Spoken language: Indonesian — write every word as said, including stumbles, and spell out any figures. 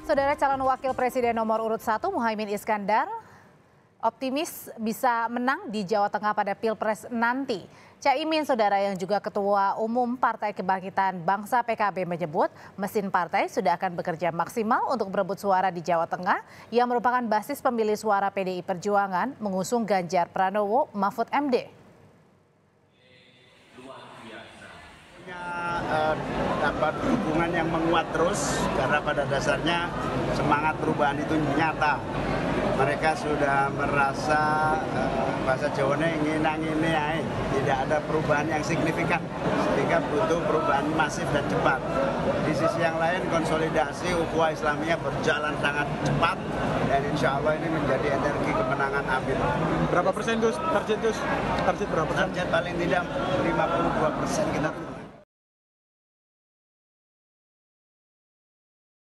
Saudara calon wakil presiden nomor urut satu Muhaimin Iskandar optimis bisa menang di Jawa Tengah pada Pilpres nanti. Caimin, saudara yang juga Ketua Umum Partai Kebangkitan Bangsa P K B menyebut mesin partai sudah akan bekerja maksimal untuk berebut suara di Jawa Tengah yang merupakan basis pemilih suara P D I Perjuangan mengusung Ganjar Pranowo Mahfud M D. Uh, dapat dukungan yang menguat terus karena pada dasarnya semangat perubahan itu nyata. Mereka sudah merasa uh, bahasa Jawanya ingin angin ae, tidak ada perubahan yang signifikan sehingga butuh perubahan masif dan cepat. Di sisi yang lain konsolidasi ukhuwah Islamiyah berjalan sangat cepat dan insya Allah ini menjadi energi kemenangan Amin. Berapa persen Gus? Target Gus? Target berapa persen? Target paling tidak lima puluh dua persen kita.